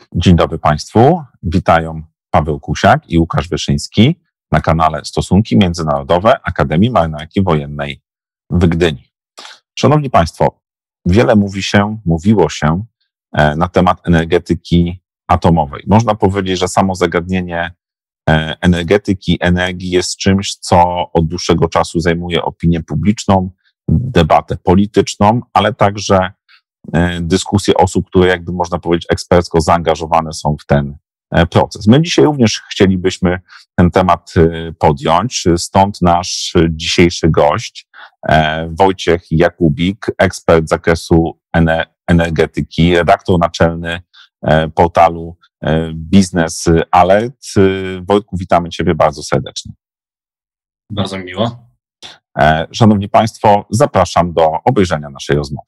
Dzień dobry Państwu. Witają Paweł Kusiak i Łukasz Wyszyński na kanale Stosunki Międzynarodowe Akademii Marynarki Wojennej w Gdyni. Szanowni Państwo, wiele mówiło się na temat energetyki atomowej. Można powiedzieć, że samo zagadnienie energetyki, energii jest czymś, co od dłuższego czasu zajmuje opinię publiczną, debatę polityczną, ale także dyskusje osób, które jakby można powiedzieć ekspercko zaangażowane są w ten proces. My dzisiaj również chcielibyśmy ten temat podjąć, stąd nasz dzisiejszy gość, Wojciech Jakubik, ekspert z zakresu energetyki, redaktor naczelny portalu Biznes Alert. Wojtku, witamy Ciebie bardzo serdecznie. Bardzo mi miło. Szanowni Państwo, zapraszam do obejrzenia naszej rozmowy.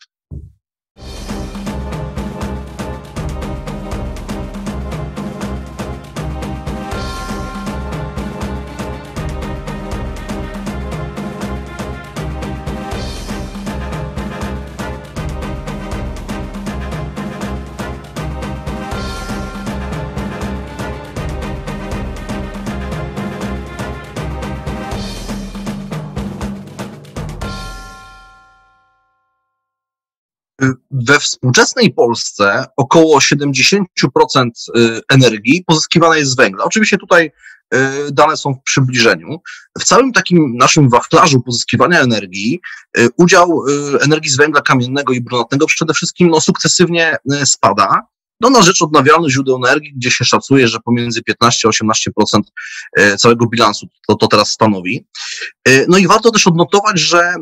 We współczesnej Polsce około 70% energii pozyskiwana jest z węgla. Oczywiście tutaj dane są w przybliżeniu. W całym takim naszym wachlarzu pozyskiwania energii udział energii z węgla kamiennego i brunatnego przede wszystkim sukcesywnie spada. Na rzecz odnawialnych źródeł energii, gdzie się szacuje, że pomiędzy 15 a 18% całego bilansu to teraz stanowi. No i warto też odnotować, że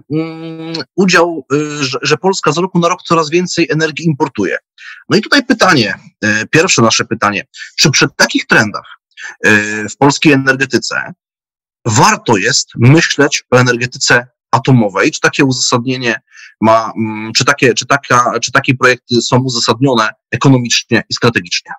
że Polska z roku na rok coraz więcej energii importuje. No i tutaj pytanie, pierwsze nasze pytanie, czy przy takich trendach w polskiej energetyce warto jest myśleć o energetyce atomowej? Czy takie uzasadnienie ma, czy takie projekty są uzasadnione ekonomicznie i strategicznie?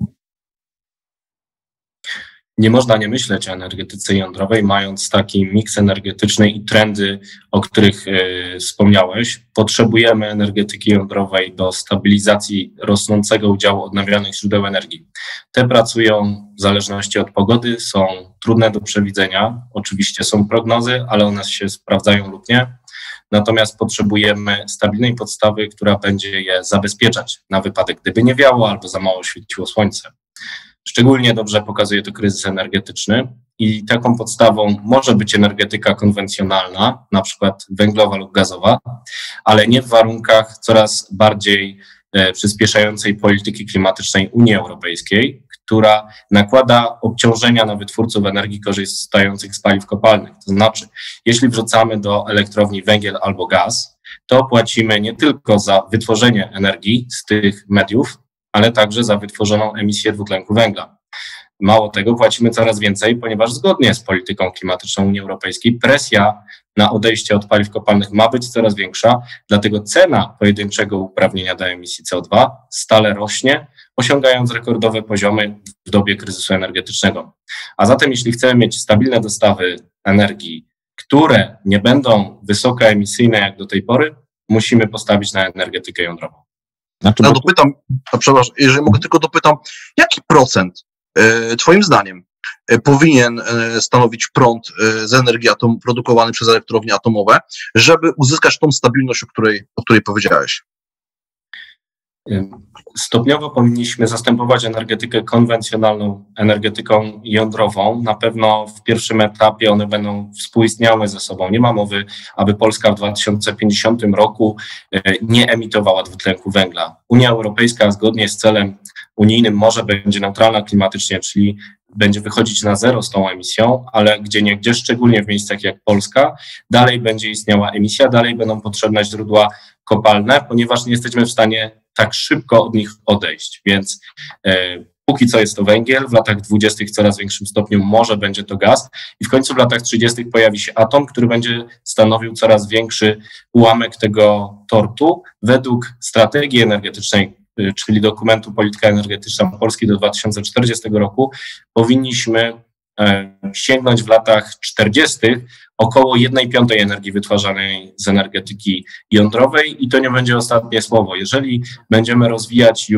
Nie można nie myśleć o energetyce jądrowej, mając taki miks energetyczny i trendy, o których wspomniałeś. Potrzebujemy energetyki jądrowej do stabilizacji rosnącego udziału odnawialnych źródeł energii. Te pracują w zależności od pogody, są trudne do przewidzenia. Oczywiście są prognozy, ale one się sprawdzają lub nie. Natomiast potrzebujemy stabilnej podstawy, która będzie je zabezpieczać na wypadek, gdyby nie wiało albo za mało świeciło słońce. Szczególnie dobrze pokazuje to kryzys energetyczny i taką podstawą może być energetyka konwencjonalna, na przykład węglowa lub gazowa, ale nie w warunkach coraz bardziej przyspieszającej polityki klimatycznej Unii Europejskiej, która nakłada obciążenia na wytwórców energii korzystających z paliw kopalnych. To znaczy, jeśli wrzucamy do elektrowni węgiel albo gaz, to płacimy nie tylko za wytworzenie energii z tych mediów, ale także za wytworzoną emisję dwutlenku węgla. Mało tego, płacimy coraz więcej, ponieważ zgodnie z polityką klimatyczną Unii Europejskiej presja na odejście od paliw kopalnych ma być coraz większa, dlatego cena pojedynczego uprawnienia do emisji CO2 stale rośnie, osiągając rekordowe poziomy w dobie kryzysu energetycznego. A zatem jeśli chcemy mieć stabilne dostawy energii, które nie będą wysokoemisyjne jak do tej pory, musimy postawić na energetykę jądrową. Dopytam, przepraszam, jeżeli mogę tylko dopytam, jaki procent Twoim zdaniem powinien stanowić prąd z energii produkowany przez elektrownie atomowe, żeby uzyskać tą stabilność, o której powiedziałeś? Stopniowo powinniśmy zastępować energetykę konwencjonalną energetyką jądrową. Na pewno w pierwszym etapie one będą współistniały ze sobą. Nie ma mowy, aby Polska w 2050 roku nie emitowała dwutlenku węgla. Unia Europejska zgodnie z celem unijnym może będzie neutralna klimatycznie, czyli będzie wychodzić na zero z tą emisją, ale gdzieniegdzie, szczególnie w miejscach jak Polska, dalej będzie istniała emisja, dalej będą potrzebne źródła kopalne, ponieważ nie jesteśmy w stanie tak szybko od nich odejść. Więc póki co jest to węgiel, w latach 20. w coraz większym stopniu może będzie to gaz i w końcu w latach 30. pojawi się atom, który będzie stanowił coraz większy ułamek tego tortu. Według strategii energetycznej, czyli dokumentu Polityka Energetyczna Polski do 2040 roku, powinniśmy sięgnąć w latach 40. około 1/5 energii wytwarzanej z energetyki jądrowej i to nie będzie ostatnie słowo. Jeżeli będziemy rozwijać już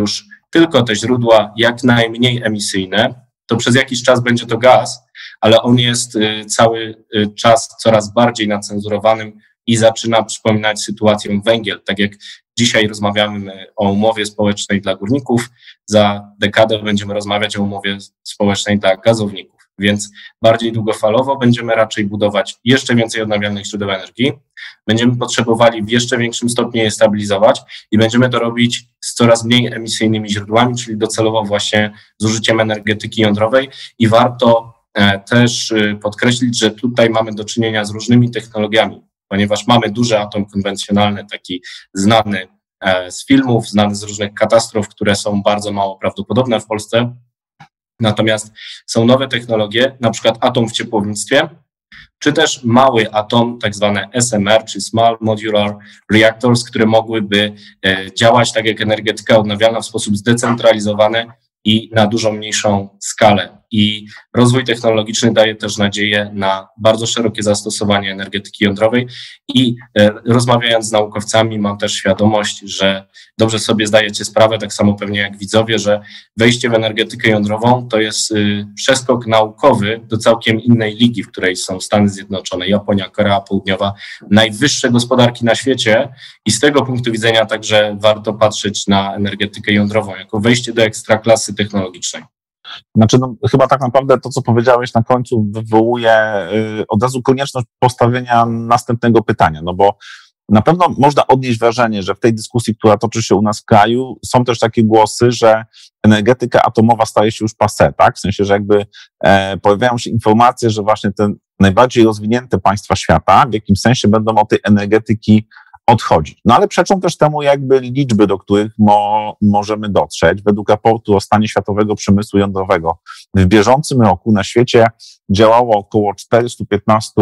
tylko te źródła jak najmniej emisyjne, to przez jakiś czas będzie to gaz, ale on jest cały czas coraz bardziej nacenzurowanym i zaczyna przypominać sytuację węgiel. Tak jak dzisiaj rozmawiamy o umowie społecznej dla górników, za dekadę będziemy rozmawiać o umowie społecznej dla gazowników. Więc bardziej długofalowo będziemy raczej budować jeszcze więcej odnawialnych źródeł energii, będziemy potrzebowali w jeszcze większym stopniu je stabilizować i będziemy to robić z coraz mniej emisyjnymi źródłami, czyli docelowo właśnie z użyciem energetyki jądrowej i warto też podkreślić, że tutaj mamy do czynienia z różnymi technologiami, ponieważ mamy duży atom konwencjonalny, taki znany z filmów, znany z różnych katastrof, które są bardzo mało prawdopodobne w Polsce. Natomiast są nowe technologie, na przykład atom w ciepłownictwie, czy też mały atom, tak zwane SMR, czy Small Modular Reactors, które mogłyby działać tak jak energetyka odnawialna w sposób zdecentralizowany i na dużo mniejszą skalę. I rozwój technologiczny daje też nadzieję na bardzo szerokie zastosowanie energetyki jądrowej i rozmawiając z naukowcami mam też świadomość, że dobrze sobie zdajecie sprawę, tak samo pewnie jak widzowie, że wejście w energetykę jądrową to jest przeskok naukowy do całkiem innej ligi, w której są Stany Zjednoczone, Japonia, Korea Południowa, najwyższe gospodarki na świecie i z tego punktu widzenia także warto patrzeć na energetykę jądrową jako wejście do ekstraklasy technologicznej. Znaczy, chyba tak naprawdę to, co powiedziałeś na końcu, wywołuje od razu konieczność postawienia następnego pytania, no bo na pewno można odnieść wrażenie, że w tej dyskusji, która toczy się u nas w kraju, są też takie głosy, że energetyka atomowa staje się już passé, tak? W sensie, że jakby pojawiają się informacje, że właśnie te najbardziej rozwinięte państwa świata w jakimś sensie będą od tej energetyki odchodzić. No ale przeczą też temu jakby liczby, do których możemy dotrzeć. Według raportu o stanie światowego przemysłu jądrowego w bieżącym roku na świecie działało około 415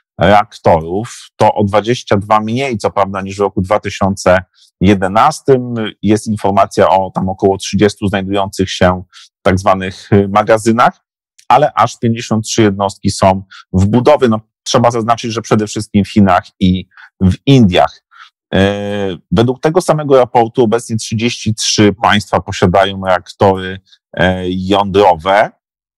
reaktorów. To o 22 mniej, co prawda, niż w roku 2011. Jest informacja o tam około 30 znajdujących się w tak zwanych magazynach, ale aż 53 jednostki są w budowie. No, trzeba zaznaczyć, że przede wszystkim w Chinach i w Indiach. Według tego samego raportu obecnie 33 państwa posiadają reaktory jądrowe,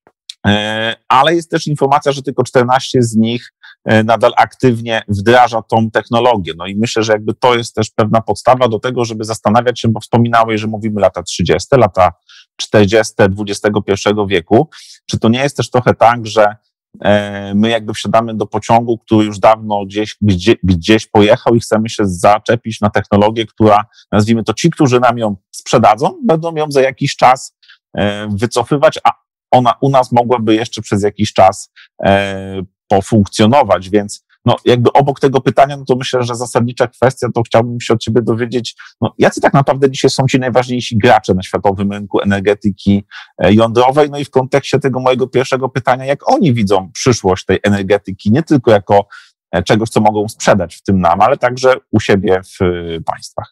ale jest też informacja, że tylko 14 z nich nadal aktywnie wdraża tą technologię. No i myślę, że jakby to jest też pewna podstawa do tego, żeby zastanawiać się, bo wspominałeś, że mówimy lata 30., lata 40. XXI wieku. Czy to nie jest też trochę tak, że my jakby wsiadamy do pociągu, który już dawno gdzieś pojechał i chcemy się zaczepić na technologię, która, nazwijmy to, ci, którzy nam ją sprzedadzą, będą ją za jakiś czas wycofywać, a ona u nas mogłaby jeszcze przez jakiś czas pofunkcjonować, więc no jakby obok tego pytania, no to myślę, że zasadnicza kwestia, to chciałbym się od ciebie dowiedzieć, no jacy tak naprawdę dzisiaj są ci najważniejsi gracze na światowym rynku energetyki jądrowej, no i w kontekście tego mojego pierwszego pytania, jak oni widzą przyszłość tej energetyki, nie tylko jako czegoś, co mogą sprzedać w tym nam, ale także u siebie w państwach.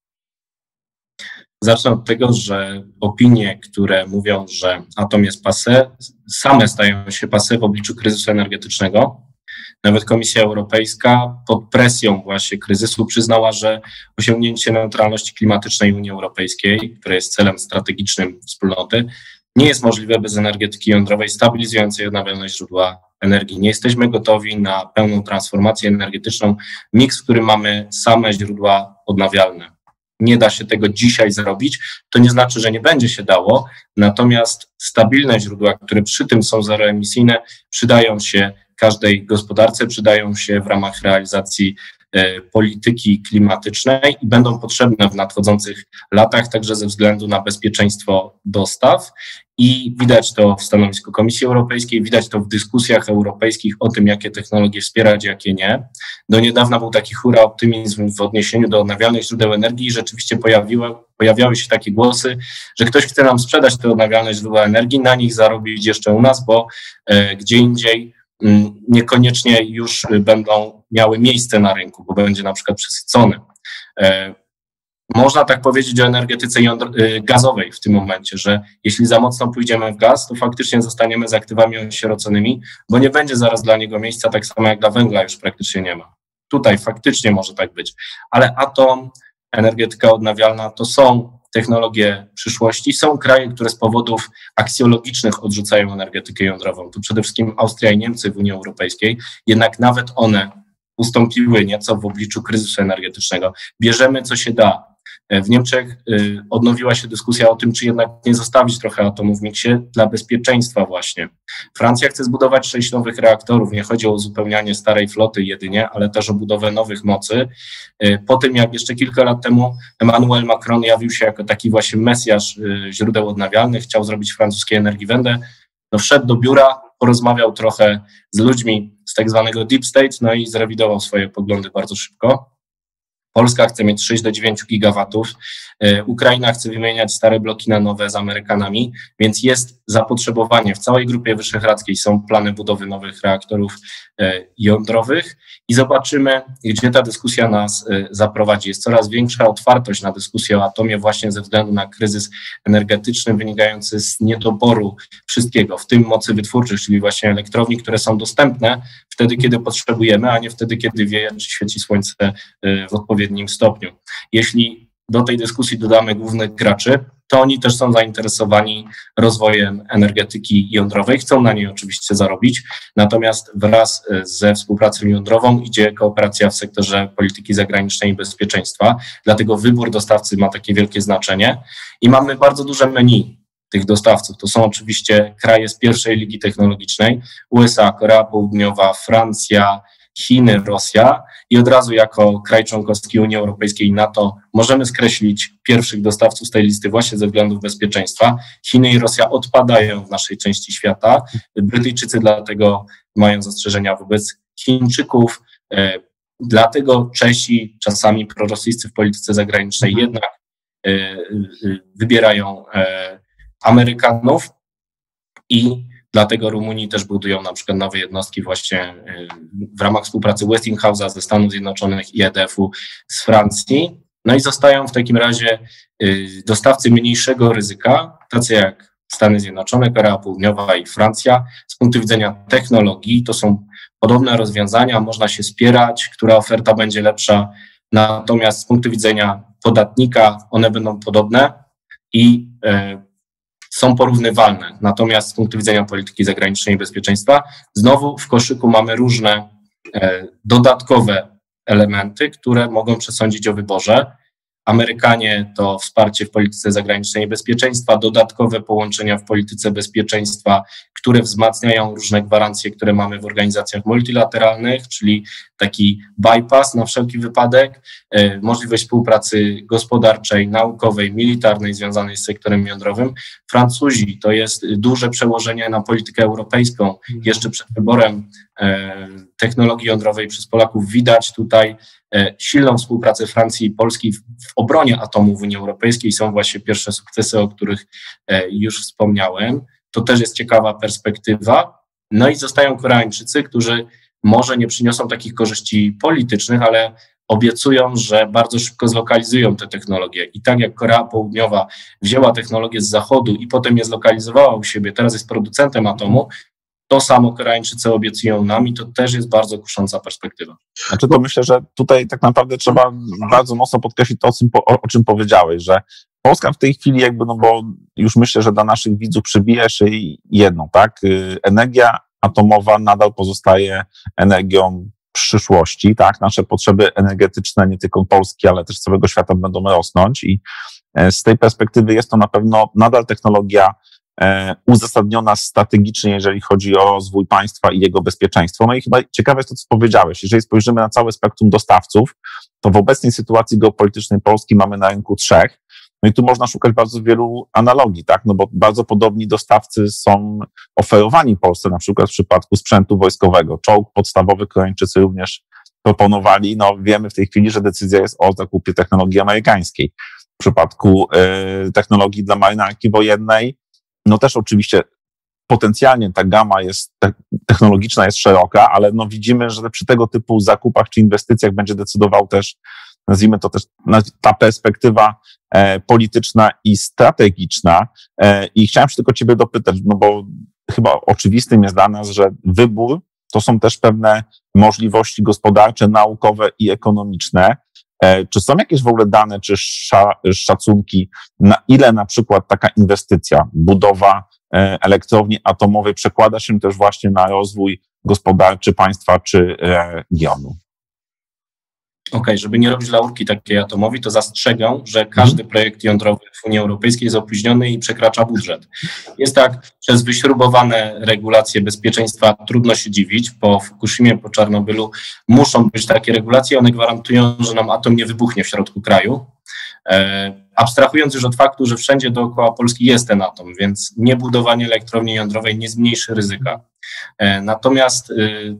Zacznę od tego, że opinie, które mówią, że atom jest passé, same stają się passé w obliczu kryzysu energetycznego. Nawet Komisja Europejska pod presją właśnie kryzysu przyznała, że osiągnięcie neutralności klimatycznej Unii Europejskiej, które jest celem strategicznym wspólnoty, nie jest możliwe bez energetyki jądrowej stabilizującej odnawialne źródła energii. Nie jesteśmy gotowi na pełną transformację energetyczną, miks, w którym mamy same źródła odnawialne. Nie da się tego dzisiaj zrobić, to nie znaczy, że nie będzie się dało, natomiast stabilne źródła, które przy tym są zeroemisyjne, przydają się każdej gospodarce, przydają się w ramach realizacji polityki klimatycznej i będą potrzebne w nadchodzących latach, także ze względu na bezpieczeństwo dostaw. I widać to w stanowisku Komisji Europejskiej, widać to w dyskusjach europejskich o tym, jakie technologie wspierać, jakie nie. Do niedawna był taki hura optymizm w odniesieniu do odnawialnych źródeł energii i rzeczywiście pojawiały się takie głosy, że ktoś chce nam sprzedać te odnawialne źródła energii, na nich zarobić jeszcze u nas, bo gdzie indziej niekoniecznie już będą miały miejsce na rynku, bo będzie na przykład przesycony. Można tak powiedzieć o energetyce gazowej w tym momencie, że jeśli za mocno pójdziemy w gaz, to faktycznie zostaniemy z aktywami osieroconymi, bo nie będzie zaraz dla niego miejsca, tak samo jak dla węgla już praktycznie nie ma. Tutaj faktycznie może tak być, ale atom, energetyka odnawialna to są technologie przyszłości. Są kraje, które z powodów aksjologicznych odrzucają energetykę jądrową. Tu przede wszystkim Austria i Niemcy w Unii Europejskiej, jednak nawet one ustąpiły nieco w obliczu kryzysu energetycznego. Bierzemy, co się da. W Niemczech odnowiła się dyskusja o tym, czy jednak nie zostawić trochę atomów w miksie dla bezpieczeństwa właśnie. Francja chce zbudować 6 nowych reaktorów. Nie chodzi o uzupełnianie starej floty jedynie, ale też o budowę nowych mocy. Po tym, jak jeszcze kilka lat temu Emmanuel Macron jawił się jako taki właśnie mesjasz źródeł odnawialnych, chciał zrobić francuskiej Energiewende, wszedł do biura, porozmawiał trochę z ludźmi z tak zwanego deep state, i zrewidował swoje poglądy bardzo szybko. Polska chce mieć 6 do 9 gigawatów, Ukraina chce wymieniać stare bloki na nowe z Amerykanami, więc jest zapotrzebowanie. W całej Grupie Wyszehradzkiej są plany budowy nowych reaktorów jądrowych i zobaczymy, gdzie ta dyskusja nas zaprowadzi. Jest coraz większa otwartość na dyskusję o atomie właśnie ze względu na kryzys energetyczny wynikający z niedoboru wszystkiego, w tym mocy wytwórczych, czyli właśnie elektrowni, które są dostępne wtedy, kiedy potrzebujemy, a nie wtedy, kiedy wieje czy świeci słońce w odpowiednim stopniu. Jeśli do tej dyskusji dodamy głównych graczy, to oni też są zainteresowani rozwojem energetyki jądrowej, chcą na niej oczywiście zarobić, natomiast wraz ze współpracą jądrową idzie kooperacja w sektorze polityki zagranicznej i bezpieczeństwa, dlatego wybór dostawcy ma takie wielkie znaczenie i mamy bardzo duże menu tych dostawców. To są oczywiście kraje z pierwszej ligi technologicznej, USA, Korea Południowa, Francja, Chiny, Rosja i od razu jako kraj członkowski Unii Europejskiej i NATO możemy skreślić pierwszych dostawców z tej listy właśnie ze względów bezpieczeństwa. Chiny i Rosja odpadają w naszej części świata. Brytyjczycy dlatego mają zastrzeżenia wobec Chińczyków. Dlatego Czesi, czasami prorosyjscy w polityce zagranicznej, jednak wybierają Amerykanów i dlatego Rumunii też budują na przykład nowe jednostki właśnie w ramach współpracy Westinghouse'a ze Stanów Zjednoczonych i EDF-u z Francji. I zostają w takim razie dostawcy mniejszego ryzyka, tacy jak Stany Zjednoczone, Korea Południowa i Francja. Z punktu widzenia technologii to są podobne rozwiązania, można się spierać, która oferta będzie lepsza, natomiast z punktu widzenia podatnika one będą podobne i są porównywalne. Natomiast z punktu widzenia polityki zagranicznej i bezpieczeństwa znowu w koszyku mamy różne dodatkowe elementy, które mogą przesądzić o wyborze. Amerykanie to wsparcie w polityce zagranicznej i bezpieczeństwa, dodatkowe połączenia w polityce bezpieczeństwa, które wzmacniają różne gwarancje, które mamy w organizacjach multilateralnych, czyli taki bypass na wszelki wypadek, możliwość współpracy gospodarczej, naukowej, militarnej związanej z sektorem jądrowym. Francuzi to jest duże przełożenie na politykę europejską. Jeszcze przed wyborem technologii jądrowej przez Polaków widać tutaj silną współpracę Francji i Polski w obronie atomu w Unii Europejskiej. Są właśnie pierwsze sukcesy, o których już wspomniałem. To też jest ciekawa perspektywa. I zostają Koreańczycy, którzy może nie przyniosą takich korzyści politycznych, ale obiecują, że bardzo szybko zlokalizują te technologie. I tak jak Korea Południowa wzięła technologię z Zachodu i potem je zlokalizowała u siebie, teraz jest producentem atomu, to samo Koreańczycy obiecują nam i to też jest bardzo kusząca perspektywa. Znaczy to myślę, że tutaj tak naprawdę trzeba bardzo mocno podkreślić to, o czym powiedziałeś, że Polska w tej chwili bo już myślę, że dla naszych widzów przybije się jedną, tak? Energia atomowa nadal pozostaje energią przyszłości, tak? Nasze potrzeby energetyczne, nie tylko Polski, ale też całego świata będą rosnąć i z tej perspektywy jest to na pewno nadal technologia uzasadniona strategicznie, jeżeli chodzi o rozwój państwa i jego bezpieczeństwo. I chyba ciekawe jest to, co powiedziałeś. Jeżeli spojrzymy na całe spektrum dostawców, to w obecnej sytuacji geopolitycznej Polski mamy na rynku 3. I tu można szukać bardzo wielu analogii, tak? Bo bardzo podobni dostawcy są oferowani Polsce, na przykład w przypadku sprzętu wojskowego. Czołg podstawowy Koreańczycy również proponowali. Wiemy w tej chwili, że decyzja jest o zakupie technologii amerykańskiej. W przypadku technologii dla marynarki wojennej, też oczywiście potencjalnie ta gama jest technologiczna jest szeroka, ale widzimy, że przy tego typu zakupach czy inwestycjach będzie decydował też, nazwijmy to też, ta perspektywa polityczna i strategiczna. I chciałem się tylko ciebie dopytać, bo chyba oczywistym jest dla nas, że wybór to są też pewne możliwości gospodarcze, naukowe i ekonomiczne. Czy są jakieś w ogóle dane, czy szacunki, na ile na przykład taka inwestycja, budowa elektrowni atomowej przekłada się też właśnie na rozwój gospodarczy państwa czy regionu? Okej, żeby nie robić laurki takiej atomowi, to zastrzegam, że każdy projekt jądrowy w Unii Europejskiej jest opóźniony i przekracza budżet. Jest tak, przez wyśrubowane regulacje bezpieczeństwa trudno się dziwić. Po Fukushimie, po Czarnobylu muszą być takie regulacje, one gwarantują, że nam atom nie wybuchnie w środku kraju. Abstrahując już od faktu, że wszędzie dookoła Polski jest ten atom, więc niebudowanie elektrowni jądrowej nie zmniejszy ryzyka. Natomiast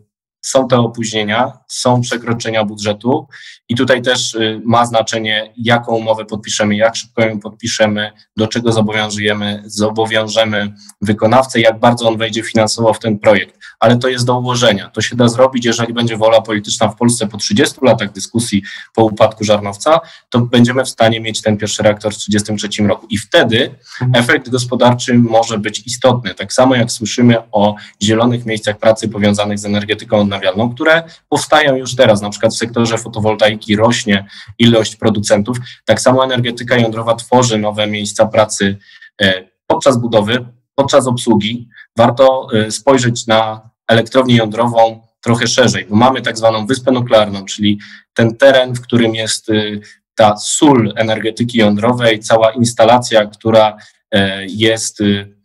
są te opóźnienia, są przekroczenia budżetu i tutaj też ma znaczenie, jaką umowę podpiszemy, jak szybko ją podpiszemy, do czego zobowiążemy wykonawcę, jak bardzo on wejdzie finansowo w ten projekt. Ale to jest do ułożenia. To się da zrobić, jeżeli będzie wola polityczna w Polsce po 30 latach dyskusji po upadku Żarnowca, to będziemy w stanie mieć ten pierwszy reaktor w 2033 roku. I wtedy efekt gospodarczy może być istotny. Tak samo jak słyszymy o zielonych miejscach pracy powiązanych z energetyką odnawialną, które powstają już teraz, na przykład w sektorze fotowoltaiki rośnie ilość producentów, tak samo energetyka jądrowa tworzy nowe miejsca pracy podczas budowy, podczas obsługi. Warto spojrzeć na elektrownię jądrową trochę szerzej, bo mamy tak zwaną wyspę nuklearną, czyli ten teren, w którym jest ta sól energetyki jądrowej, cała instalacja, która jest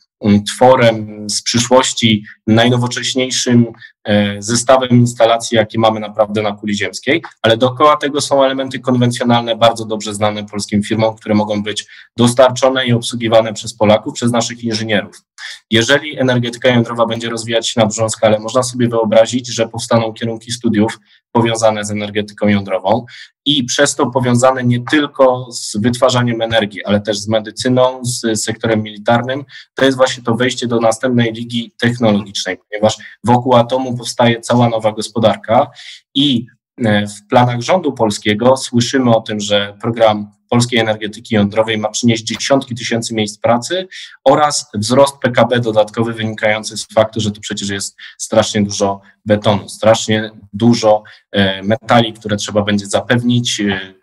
tworem z przyszłości, najnowocześniejszym zestawem instalacji, jakie mamy naprawdę na kuli ziemskiej, ale dookoła tego są elementy konwencjonalne, bardzo dobrze znane polskim firmom, które mogą być dostarczone i obsługiwane przez Polaków, przez naszych inżynierów. Jeżeli energetyka jądrowa będzie rozwijać się na dużą skalę, można sobie wyobrazić, że powstaną kierunki studiów powiązane z energetyką jądrową i przez to powiązane nie tylko z wytwarzaniem energii, ale też z medycyną, z sektorem militarnym. To jest właśnie to wejście do następnej ligi technologicznej, ponieważ wokół atomu powstaje cała nowa gospodarka i w planach rządu polskiego słyszymy o tym, że program polskiej energetyki jądrowej ma przynieść dziesiątki tysięcy miejsc pracy oraz wzrost PKB dodatkowy wynikający z faktu, że tu przecież jest strasznie dużo betonu, strasznie dużo metali, które trzeba będzie zapewnić,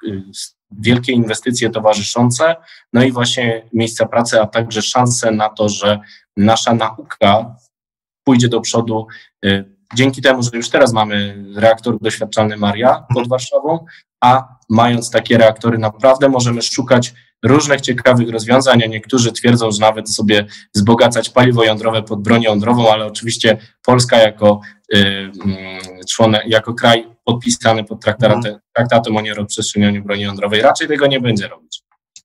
wielkie inwestycje towarzyszące, no i właśnie miejsca pracy, a także szanse na to, że nasza nauka pójdzie do przodu dzięki temu, że już teraz mamy reaktor doświadczalny Maria pod Warszawą, a mając takie reaktory naprawdę możemy szukać różnych ciekawych rozwiązań, a niektórzy twierdzą, że nawet sobie wzbogacać paliwo jądrowe pod broń jądrową, ale oczywiście Polska jako kraj podpisany pod traktatem o nierozprzestrzenianiu broni jądrowej raczej tego nie będzie robić.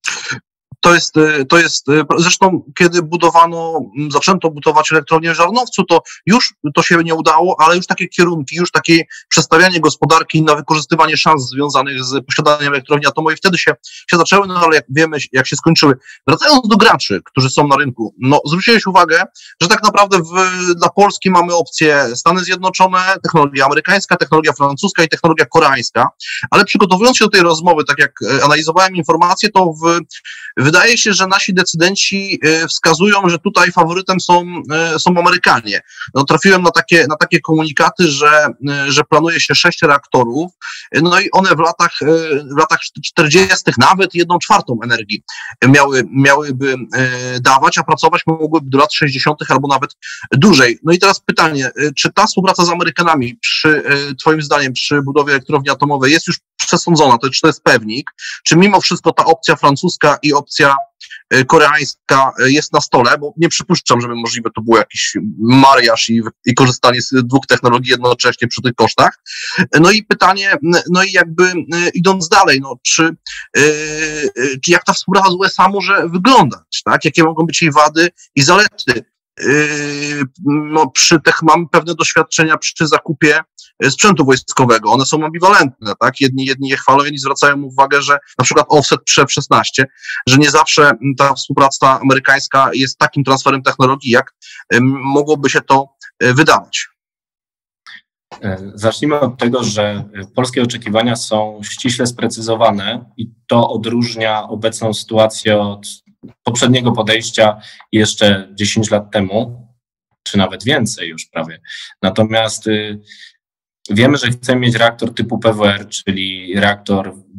To jest, zresztą kiedy zaczęto budować elektrownię w Żarnowcu, to już to się nie udało, ale już takie kierunki, już takie przestawianie gospodarki na wykorzystywanie szans związanych z posiadaniem elektrowni atomowej wtedy się zaczęły, no ale jak wiemy, jak się skończyły. Wracając do graczy, którzy są na rynku, no zwróciłeś uwagę, że tak naprawdę dla Polski mamy opcje Stany Zjednoczone, technologia amerykańska, technologia francuska i technologia koreańska, ale przygotowując się do tej rozmowy, tak jak analizowałem informacje, to wydaje się, że nasi decydenci wskazują, że tutaj faworytem są Amerykanie. No, trafiłem na takie komunikaty, że planuje się 6 reaktorów, no i one w latach 40. nawet 1/4 energii miałyby dawać, a pracować mogłyby do lat 60. albo nawet dłużej. No i teraz pytanie, czy ta współpraca z Amerykanami twoim zdaniem przy budowie elektrowni atomowej jest już przesądzona, czy to jest pewnik, czy mimo wszystko ta opcja francuska i opcja koreańska jest na stole, bo nie przypuszczam, żeby możliwe to był jakiś mariaż i korzystanie z dwóch technologii jednocześnie przy tych kosztach. No i pytanie, no i jakby idąc dalej, no czy jak ta współpraca z USA może wyglądać, tak? Jakie mogą być jej wady i zalety? No, mamy pewne doświadczenia przy zakupie sprzętu wojskowego. One są ambiwalentne, tak? Jedni je chwalą, inni zwracają uwagę, że na przykład offset przy F-16, że nie zawsze ta współpraca amerykańska jest takim transferem technologii, jak mogłoby się to wydawać. Zacznijmy od tego, że polskie oczekiwania są ściśle sprecyzowane i to odróżnia obecną sytuację od poprzedniego podejścia jeszcze 10 lat temu, czy nawet więcej już prawie. Natomiast wiemy, że chcemy mieć reaktor typu PWR, czyli reaktor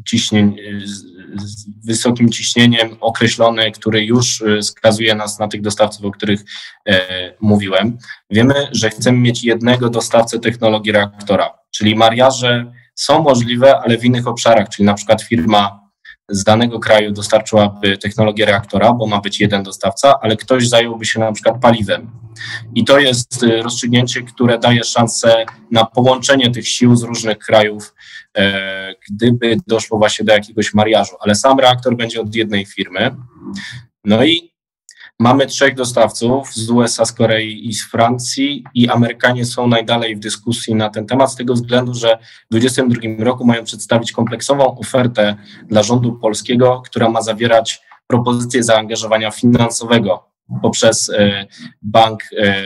wysokim ciśnieniem określony, który już skazuje nas na tych dostawców, o których mówiłem. Wiemy, że chcemy mieć jednego dostawcę technologii reaktora, czyli mariaże są możliwe, ale w innych obszarach, czyli na przykład firma z danego kraju dostarczyłaby technologię reaktora, bo ma być jeden dostawca, ale ktoś zająłby się na przykład paliwem. I to jest rozstrzygnięcie, które daje szansę na połączenie tych sił z różnych krajów, gdyby doszło właśnie do jakiegoś mariażu. Ale sam reaktor będzie od jednej firmy. No i mamy 3 dostawców z USA, z Korei i z Francji i Amerykanie są najdalej w dyskusji na ten temat z tego względu, że w 2022 roku mają przedstawić kompleksową ofertę dla rządu polskiego, która ma zawierać propozycję zaangażowania finansowego poprzez bank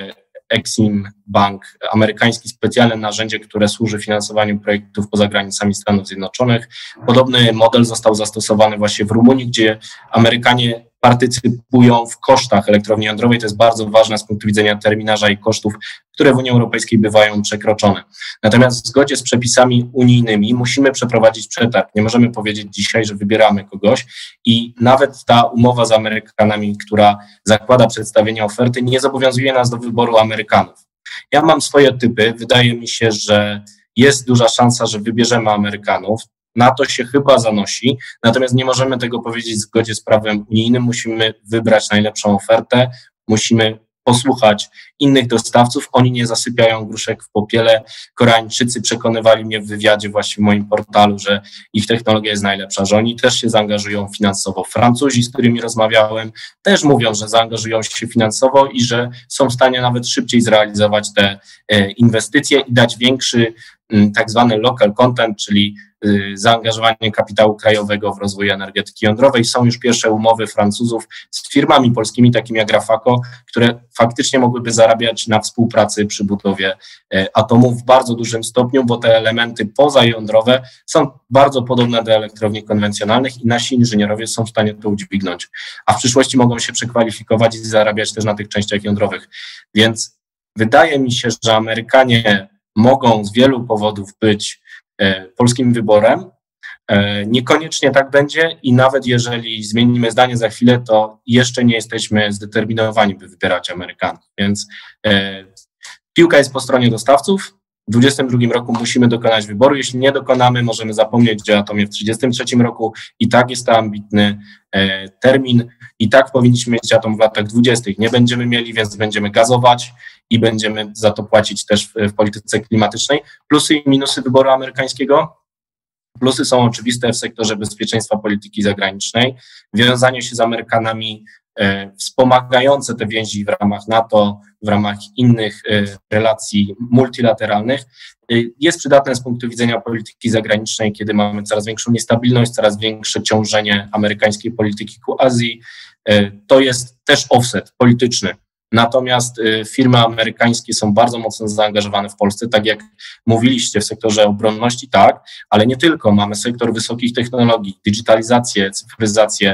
Exim Bank, amerykańskie specjalne narzędzie, które służy finansowaniu projektów poza granicami Stanów Zjednoczonych. Podobny model został zastosowany właśnie w Rumunii, gdzie Amerykanie partycypują w kosztach elektrowni jądrowej. To jest bardzo ważne z punktu widzenia terminarza i kosztów, które w Unii Europejskiej bywają przekroczone. Natomiast w zgodzie z przepisami unijnymi musimy przeprowadzić przetarg. Nie możemy powiedzieć dzisiaj, że wybieramy kogoś i nawet ta umowa z Amerykanami, która zakłada przedstawienie oferty, nie zobowiązuje nas do wyboru Amerykanów. Ja mam swoje typy. Wydaje mi się, że jest duża szansa, że wybierzemy Amerykanów. Na to się chyba zanosi, natomiast nie możemy tego powiedzieć w zgodzie z prawem unijnym. Musimy wybrać najlepszą ofertę, musimy posłuchać innych dostawców. Oni nie zasypiają gruszek w popiele. Koreańczycy przekonywali mnie w wywiadzie właśnie w moim portalu, że ich technologia jest najlepsza, że oni też się zaangażują finansowo. Francuzi, z którymi rozmawiałem, też mówią, że zaangażują się finansowo i że są w stanie nawet szybciej zrealizować te inwestycje i dać większy tak zwany local content, czyli zaangażowanie kapitału krajowego w rozwój energetyki jądrowej. Są już pierwsze umowy Francuzów z firmami polskimi, takimi jak Rafaco, które faktycznie mogłyby zarabiać na współpracy przy budowie atomów w bardzo dużym stopniu, bo te elementy pozajądrowe są bardzo podobne do elektrowni konwencjonalnych i nasi inżynierowie są w stanie to udźwignąć. A w przyszłości mogą się przekwalifikować i zarabiać też na tych częściach jądrowych. Więc wydaje mi się, że Amerykanie mogą z wielu powodów być polskim wyborem. Niekoniecznie tak będzie i nawet jeżeli zmienimy zdanie za chwilę, to jeszcze nie jesteśmy zdeterminowani, by wybierać Amerykanów. Więc piłka jest po stronie dostawców. W 2022 roku musimy dokonać wyboru. Jeśli nie dokonamy, możemy zapomnieć o atomie w 2033 roku. I tak jest to ambitny termin. I tak powinniśmy mieć atom w latach 20. Nie będziemy mieli, więc będziemy gazować i będziemy za to płacić też w polityce klimatycznej. Plusy i minusy wyboru amerykańskiego. Plusy są oczywiste w sektorze bezpieczeństwa polityki zagranicznej. Wiązanie się z Amerykanami wspomagające te więzi w ramach NATO, w ramach innych relacji multilateralnych jest przydatne z punktu widzenia polityki zagranicznej, kiedy mamy coraz większą niestabilność, coraz większe ciążenie amerykańskiej polityki ku Azji. To jest też offset polityczny. Natomiast firmy amerykańskie są bardzo mocno zaangażowane w Polsce, tak jak mówiliście w sektorze obronności, tak, ale nie tylko. Mamy sektor wysokich technologii, digitalizację, cyfryzację.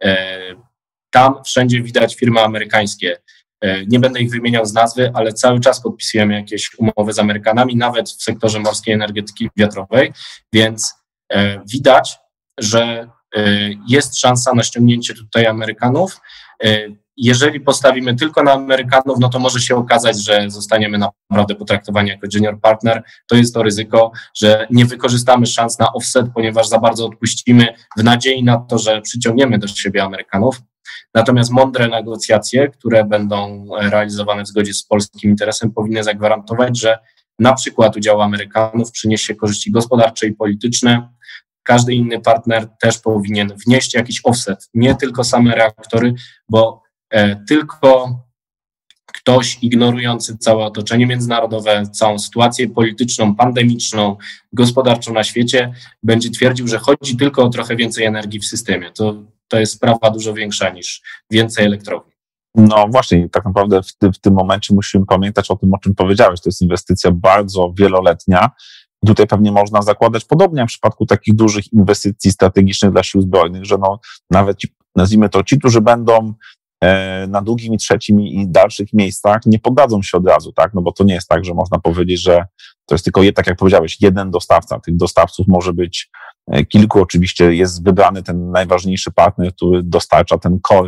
Tam wszędzie widać firmy amerykańskie. Nie będę ich wymieniał z nazwy, ale cały czas podpisujemy jakieś umowy z Amerykanami, nawet w sektorze morskiej energetyki wiatrowej, więc widać, że jest szansa na ściągnięcie tutaj Amerykanów. Jeżeli postawimy tylko na Amerykanów, no to może się okazać, że zostaniemy naprawdę potraktowani jako junior partner. To jest to ryzyko, że nie wykorzystamy szans na offset, ponieważ za bardzo odpuścimy w nadziei na to, że przyciągniemy do siebie Amerykanów. Natomiast mądre negocjacje, które będą realizowane w zgodzie z polskim interesem, powinny zagwarantować, że na przykład udział Amerykanów przyniesie korzyści gospodarcze i polityczne. Każdy inny partner też powinien wnieść jakiś offset, nie tylko same reaktory, bo tylko ktoś ignorujący całe otoczenie międzynarodowe, całą sytuację polityczną, pandemiczną, gospodarczą na świecie będzie twierdził, że chodzi tylko o trochę więcej energii w systemie. To jest sprawa dużo większa niż więcej elektrowni. No właśnie, tak naprawdę w tym momencie musimy pamiętać o tym, o czym powiedziałeś. To jest inwestycja bardzo wieloletnia. I tutaj pewnie można zakładać podobnie jak w przypadku takich dużych inwestycji strategicznych dla sił zbrojnych, że no, nawet nazwijmy to ci, którzy będą na drugim i trzecim i dalszych miejscach, nie poddadzą się od razu, tak? No bo to nie jest tak, że można powiedzieć, że to jest tylko, tak jak powiedziałeś, jeden dostawca. Tych dostawców może być kilku oczywiście jest wybrany ten najważniejszy partner, który dostarcza ten core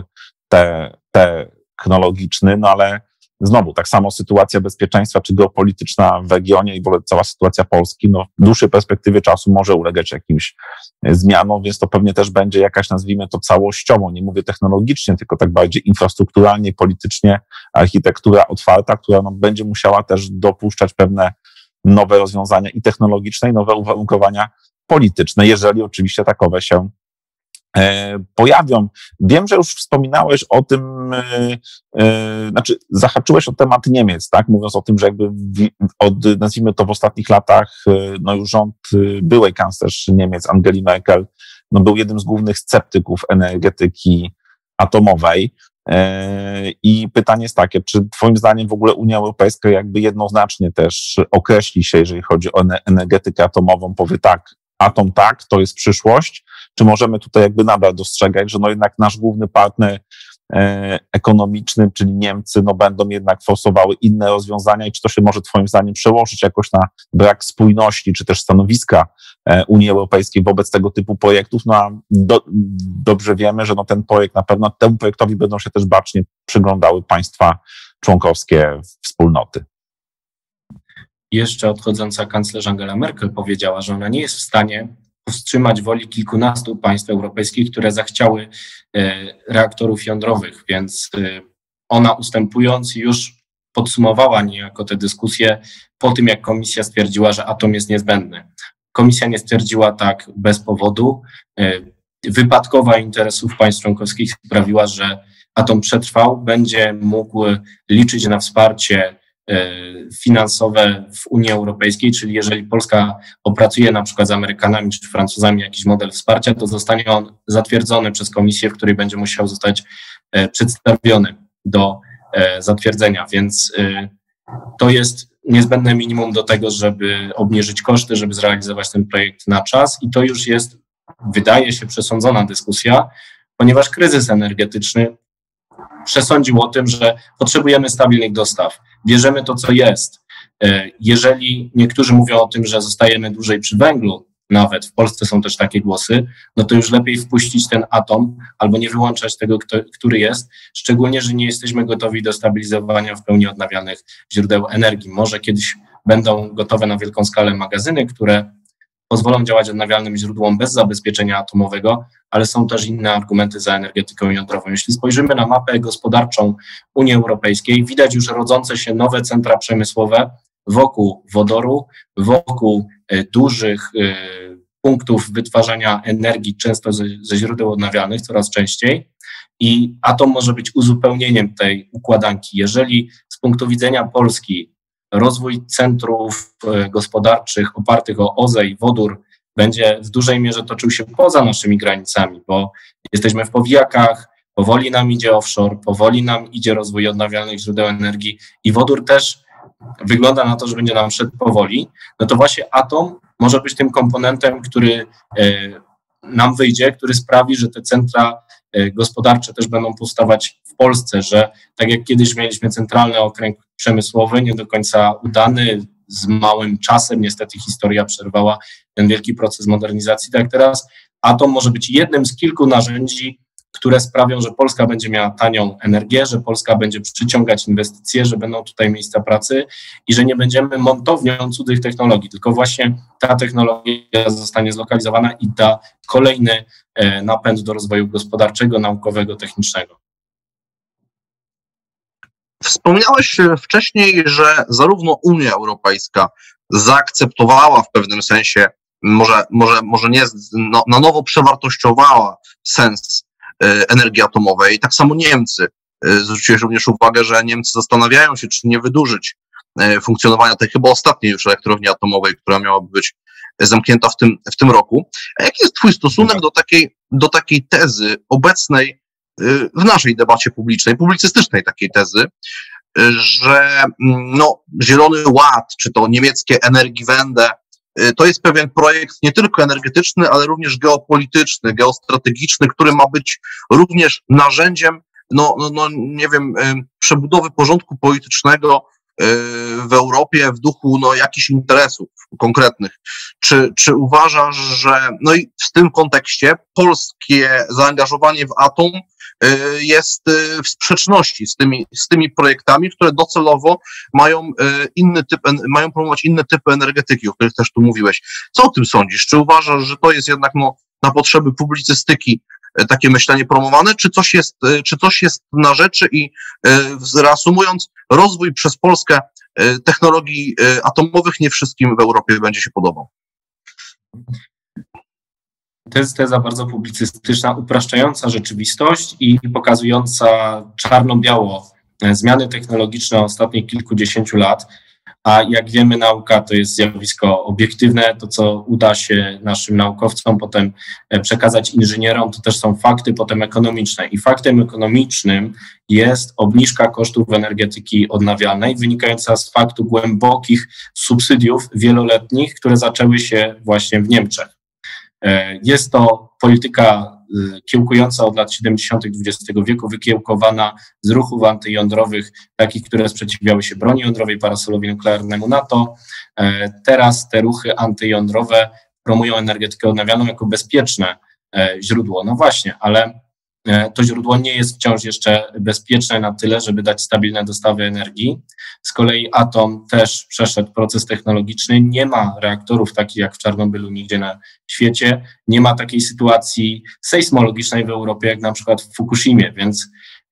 technologiczny, no ale znowu, tak samo sytuacja bezpieczeństwa czy geopolityczna w regionie i w ogóle cała sytuacja Polski, no w dłuższej perspektywie czasu może ulegać jakimś zmianom, więc to pewnie też będzie jakaś, nazwijmy to całościowo, nie mówię technologicznie, tylko tak bardziej infrastrukturalnie, politycznie, architektura otwarta, która no, będzie musiała też dopuszczać pewne nowe rozwiązania i technologiczne, i nowe uwarunkowania polityczne, jeżeli oczywiście takowe się pojawią. Wiem, że już wspominałeś o tym, znaczy zahaczyłeś o temat Niemiec, tak? Mówiąc o tym, że jakby nazwijmy to w ostatnich latach, no już rząd byłej kanclerz Niemiec, Angeli Merkel, no był jednym z głównych sceptyków energetyki atomowej. I pytanie jest takie, czy twoim zdaniem w ogóle Unia Europejska jakby jednoznacznie też określi się, jeżeli chodzi o energetykę atomową, powie tak, atom tak, to jest przyszłość, czy możemy tutaj jakby nadal dostrzegać, że no jednak nasz główny partner ekonomiczny, czyli Niemcy, no będą jednak forsowały inne rozwiązania i czy to się może twoim zdaniem przełożyć jakoś na brak spójności, czy też stanowiska Unii Europejskiej wobec tego typu projektów, no a dobrze wiemy, że no ten projekt na pewno, temu projektowi będą się też bacznie przyglądały państwa członkowskie wspólnoty. Jeszcze odchodząca kanclerz Angela Merkel powiedziała, że ona nie jest w stanie powstrzymać woli kilkunastu państw europejskich, które zachciały reaktorów jądrowych, więc ona ustępując już podsumowała niejako tę dyskusję po tym, jak komisja stwierdziła, że atom jest niezbędny. Komisja nie stwierdziła tak bez powodu. Wypadkowa interesów państw członkowskich sprawiła, że atom przetrwał, będzie mógł liczyć na wsparcie finansowe w Unii Europejskiej, czyli jeżeli Polska opracuje na przykład z Amerykanami czy Francuzami jakiś model wsparcia, to zostanie on zatwierdzony przez komisję, w której będzie musiał zostać przedstawiony do zatwierdzenia, więc to jest niezbędne minimum do tego, żeby obniżyć koszty, żeby zrealizować ten projekt na czas i to już jest, wydaje się, przesądzona dyskusja, ponieważ kryzys energetyczny przesądził o tym, że potrzebujemy stabilnych dostaw. Bierzemy to, co jest. Jeżeli niektórzy mówią o tym, że zostajemy dłużej przy węglu, nawet w Polsce są też takie głosy, no to już lepiej wpuścić ten atom albo nie wyłączać tego, który jest, szczególnie, że nie jesteśmy gotowi do stabilizowania w pełni odnawialnych źródeł energii. Może kiedyś będą gotowe na wielką skalę magazyny, które pozwolą działać odnawialnym źródłom bez zabezpieczenia atomowego, ale są też inne argumenty za energetyką jądrową. Jeśli spojrzymy na mapę gospodarczą Unii Europejskiej, widać już rodzące się nowe centra przemysłowe wokół wodoru, wokół dużych punktów wytwarzania energii, często ze źródeł odnawialnych, coraz częściej. I atom może być uzupełnieniem tej układanki. Jeżeli z punktu widzenia Polski rozwój centrów gospodarczych opartych o OZE i wodór będzie w dużej mierze toczył się poza naszymi granicami, bo jesteśmy w powijakach, powoli nam idzie offshore, powoli nam idzie rozwój odnawialnych źródeł energii i wodór też wygląda na to, że będzie nam szedł powoli, no to właśnie atom może być tym komponentem, który nam wyjdzie, który sprawi, że te centra gospodarcze też będą powstawać w Polsce, że tak jak kiedyś mieliśmy centralny okręg przemysłowy, nie do końca udany, z małym czasem, niestety historia przerwała ten wielki proces modernizacji, tak teraz atom może być jednym z kilku narzędzi, które sprawią, że Polska będzie miała tanią energię, że Polska będzie przyciągać inwestycje, że będą tutaj miejsca pracy i że nie będziemy montownią cudzych technologii, tylko właśnie ta technologia zostanie zlokalizowana i da kolejny napęd do rozwoju gospodarczego, naukowego, technicznego. Wspomniałeś wcześniej, że zarówno Unia Europejska zaakceptowała w pewnym sensie, może nie, na nowo przewartościowała sens energii atomowej. Tak samo Niemcy. Zwróciłeś również uwagę, że Niemcy zastanawiają się, czy nie wydłużyć funkcjonowania tej chyba ostatniej już elektrowni atomowej, która miałaby być zamknięta w tym roku. A jaki jest twój stosunek do takiej tezy obecnej w naszej debacie publicznej, publicystycznej takiej tezy, że Zielony Ład, czy to niemieckie Energiewende, to jest pewien projekt nie tylko energetyczny, ale również geopolityczny, geostrategiczny, który ma być również narzędziem, przebudowy porządku politycznego w Europie w duchu jakichś interesów konkretnych. Czy uważasz, że i w tym kontekście polskie zaangażowanie w atom jest w sprzeczności z tymi projektami, które docelowo mają promować inne typy energetyki, o których też tu mówiłeś. Co o tym sądzisz? Czy uważasz, że to jest jednak na potrzeby publicystyki takie myślenie promowane, czy coś jest na rzeczy i reasumując, rozwój przez Polskę technologii atomowych nie wszystkim w Europie będzie się podobał? To jest teza bardzo publicystyczna, upraszczająca rzeczywistość i pokazująca czarno-biało zmiany technologiczne ostatnich kilkudziesięciu lat. A jak wiemy, nauka to jest zjawisko obiektywne. To, co uda się naszym naukowcom potem przekazać inżynierom, to też są fakty potem ekonomiczne. I faktem ekonomicznym jest obniżka kosztów energetyki odnawialnej, wynikająca z faktu głębokich subsydiów wieloletnich, które zaczęły się właśnie w Niemczech. Jest to polityka kiełkująca od lat 70. XX wieku, wykiełkowana z ruchów antyjądrowych, takich, które sprzeciwiały się broni jądrowej, parasolowi nuklearnemu NATO. Teraz te ruchy antyjądrowe promują energetykę odnawialną jako bezpieczne źródło. No właśnie, ale to źródło nie jest wciąż jeszcze bezpieczne na tyle, żeby dać stabilne dostawy energii. Z kolei atom też przeszedł proces technologiczny. Nie ma reaktorów takich jak w Czarnobylu nigdzie na świecie. Nie ma takiej sytuacji sejsmologicznej w Europie jak na przykład w Fukushimie, więc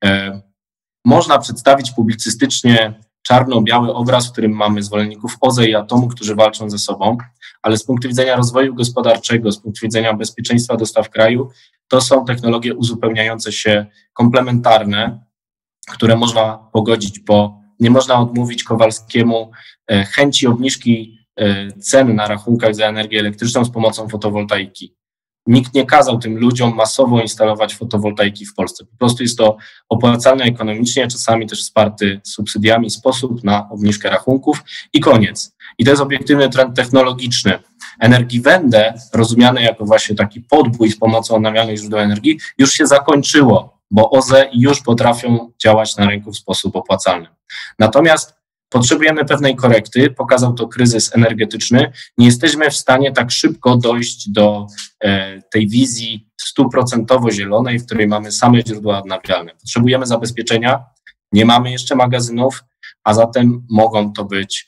można przedstawić publicystycznie czarno-biały obraz, w którym mamy zwolenników OZE i atomu, którzy walczą ze sobą, ale z punktu widzenia rozwoju gospodarczego, z punktu widzenia bezpieczeństwa dostaw kraju, to są technologie uzupełniające się, komplementarne, które można pogodzić, bo nie można odmówić Kowalskiemu chęci obniżki cen na rachunkach za energię elektryczną z pomocą fotowoltaiki. Nikt nie kazał tym ludziom masowo instalować fotowoltaiki w Polsce. Po prostu jest to opłacalne ekonomicznie, czasami też wsparty subsydiami sposób na obniżkę rachunków i koniec. I to jest obiektywny trend technologiczny. Energiewende, rozumiane jako właśnie taki podbój z pomocą odnawialnych źródeł energii, już się zakończyło, bo OZE już potrafią działać na rynku w sposób opłacalny. Natomiast potrzebujemy pewnej korekty, pokazał to kryzys energetyczny. Nie jesteśmy w stanie tak szybko dojść do tej wizji 100% zielonej, w której mamy same źródła odnawialne. Potrzebujemy zabezpieczenia, nie mamy jeszcze magazynów, a zatem mogą to być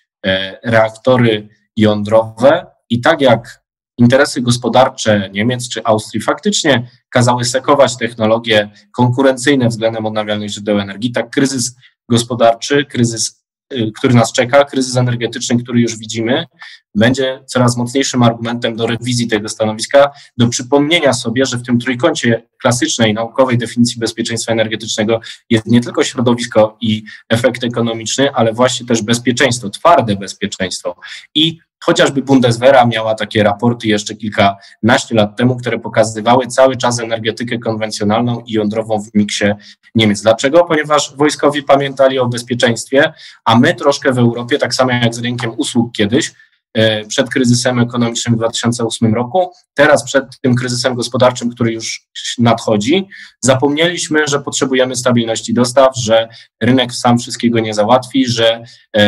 reaktory jądrowe i tak jak interesy gospodarcze Niemiec czy Austrii faktycznie kazały sekować technologie konkurencyjne względem odnawialnych źródeł energii, tak kryzys gospodarczy, kryzys, który nas czeka, kryzys energetyczny, który już widzimy, będzie coraz mocniejszym argumentem do rewizji tego stanowiska, do przypomnienia sobie, że w tym trójkącie klasycznej, naukowej definicji bezpieczeństwa energetycznego jest nie tylko środowisko i efekt ekonomiczny, ale właśnie też bezpieczeństwo, twarde bezpieczeństwo. I chociażby Bundeswehra miała takie raporty jeszcze kilkanaście lat temu, które pokazywały cały czas energetykę konwencjonalną i jądrową w miksie Niemiec. Dlaczego? Ponieważ wojskowi pamiętali o bezpieczeństwie, a my troszkę w Europie, tak samo jak z rynkiem usług kiedyś, przed kryzysem ekonomicznym w 2008 roku, teraz przed tym kryzysem gospodarczym, który już nadchodzi, zapomnieliśmy, że potrzebujemy stabilności dostaw, że rynek sam wszystkiego nie załatwi, że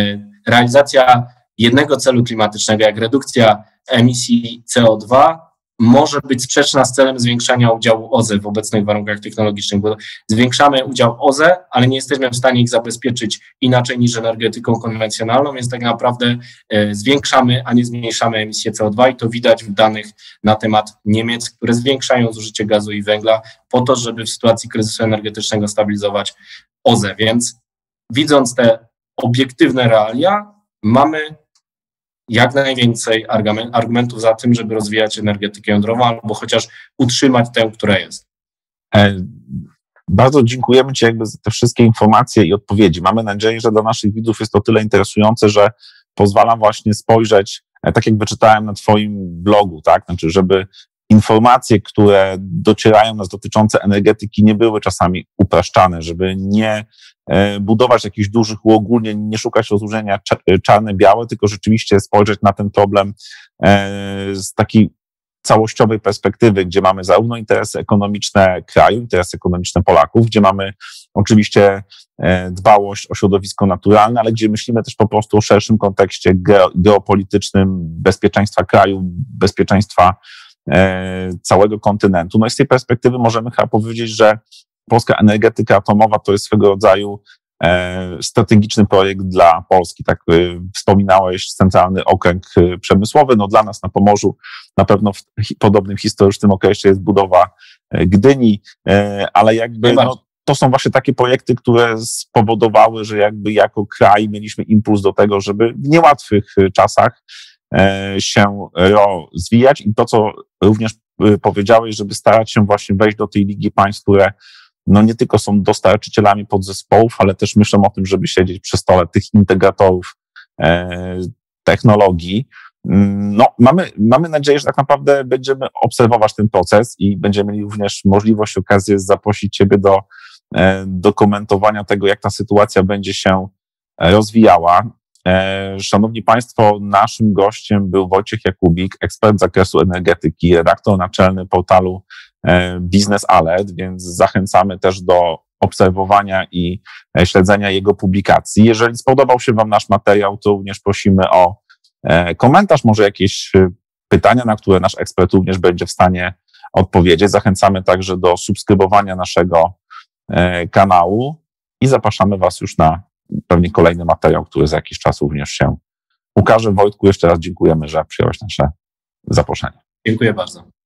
realizacja jednego celu klimatycznego, jak redukcja emisji CO2, może być sprzeczna z celem zwiększania udziału OZE w obecnych warunkach technologicznych, bo zwiększamy udział OZE, ale nie jesteśmy w stanie ich zabezpieczyć inaczej niż energetyką konwencjonalną, więc tak naprawdę zwiększamy, a nie zmniejszamy emisję CO2 i to widać w danych na temat Niemiec, które zwiększają zużycie gazu i węgla po to, żeby w sytuacji kryzysu energetycznego stabilizować OZE, więc widząc te obiektywne realia, mamy jak najwięcej argumentów za tym, żeby rozwijać energetykę jądrową albo chociaż utrzymać tę, która jest. Bardzo dziękujemy Ci za te wszystkie informacje i odpowiedzi. Mamy nadzieję, że dla naszych widzów jest to tyle interesujące, że pozwala właśnie spojrzeć, tak jak wyczytałem na Twoim blogu, tak? Znaczy, żeby informacje, które docierają nas dotyczące energetyki nie były czasami upraszczane, żeby nie budować jakichś dużych uogólnień, nie szukać rozróżnienia czarne-białe, tylko rzeczywiście spojrzeć na ten problem z takiej całościowej perspektywy, gdzie mamy zarówno interesy ekonomiczne kraju, interesy ekonomiczne Polaków, gdzie mamy oczywiście dbałość o środowisko naturalne, ale gdzie myślimy też po prostu o szerszym kontekście geopolitycznym, bezpieczeństwa kraju, bezpieczeństwa całego kontynentu. No i z tej perspektywy możemy chyba powiedzieć, że polska energetyka atomowa to jest swego rodzaju strategiczny projekt dla Polski. Tak wspominałeś, centralny okręg przemysłowy. No dla nas na Pomorzu na pewno w podobnym historycznym okresie jest budowa Gdyni, ale jakby to są właśnie takie projekty, które spowodowały, że jakby jako kraj mieliśmy impuls do tego, żeby w niełatwych czasach się rozwijać i to, co również powiedziałeś, żeby starać się właśnie wejść do tej ligi państw, które no nie tylko są dostarczycielami podzespołów, ale też myślą o tym, żeby siedzieć przy stole tych integratorów technologii. No, mamy nadzieję, że tak naprawdę będziemy obserwować ten proces i będziemy mieli również możliwość, okazję zaprosić Ciebie do komentowania tego, jak ta sytuacja będzie się rozwijała. Szanowni Państwo, naszym gościem był Wojciech Jakubik, ekspert z zakresu energetyki, redaktor naczelny portalu Biznes Alert, więc zachęcamy też do obserwowania i śledzenia jego publikacji. Jeżeli spodobał się Wam nasz materiał, to również prosimy o komentarz, może jakieś pytania, na które nasz ekspert również będzie w stanie odpowiedzieć. Zachęcamy także do subskrybowania naszego kanału i zapraszamy Was już na pewnie kolejny materiał, który za jakiś czas również się ukaże. Wojtku, jeszcze raz dziękujemy, że przyjąłeś nasze zaproszenie. Dziękuję bardzo.